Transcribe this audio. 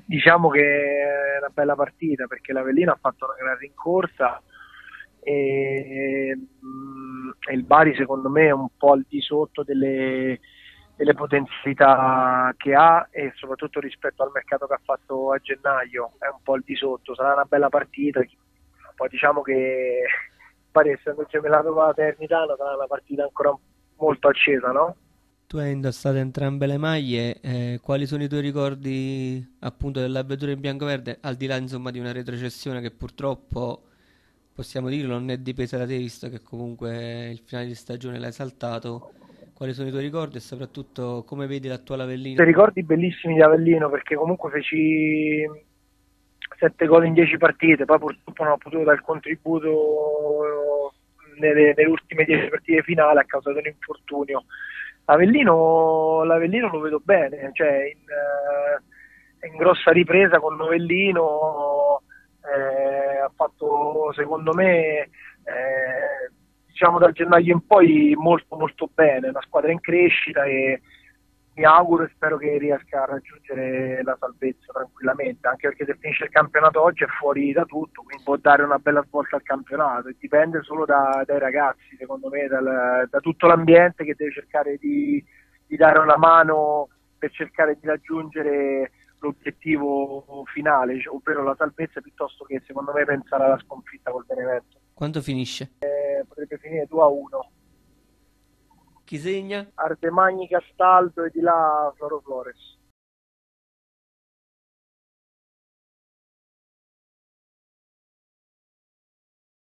Diciamo che è una bella partita perché l'Avellino ha fatto una gran rincorsa e il Bari secondo me è un po' al di sotto delle potenzialità che ha e soprattutto rispetto al mercato che ha fatto a gennaio è un po' al di sotto, sarà una bella partita, poi diciamo che il Bari essendo gemellato con la Ternitana sarà una partita ancora molto accesa, no? Tu hai indossato entrambe le maglie, quali sono i tuoi ricordi appunto dell'avventura in bianco-verde, al di là insomma di una retrocessione che purtroppo, possiamo dirlo, non è dipesa da te, visto che comunque il finale di stagione l'hai saltato. Quali sono i tuoi ricordi e soprattutto come vedi l'attuale Avellino? Dei ricordi bellissimi di Avellino perché comunque feci 7 gol in 10 partite, poi purtroppo non ho potuto dare il contributo nelle ultime 10 partite finali a causa di un infortunio. L'Avellino lo vedo bene, cioè è in grossa ripresa con Novellino, ha fatto secondo me diciamo dal gennaio in poi molto molto bene, una squadra in crescita e mi auguro e spero che riesca a raggiungere la salvezza tranquillamente, anche perché se finisce il campionato oggi è fuori da tutto, quindi può dare una bella svolta al campionato e dipende solo dai ragazzi, secondo me, da tutto l'ambiente che deve cercare di dare una mano per cercare di raggiungere l'obiettivo finale, cioè, ovvero la salvezza, piuttosto che secondo me pensare alla sconfitta col Benevento. Quanto finisce? Potrebbe finire 2-1. Chi segna? Ardemagni Castaldo e di là Floro Flores.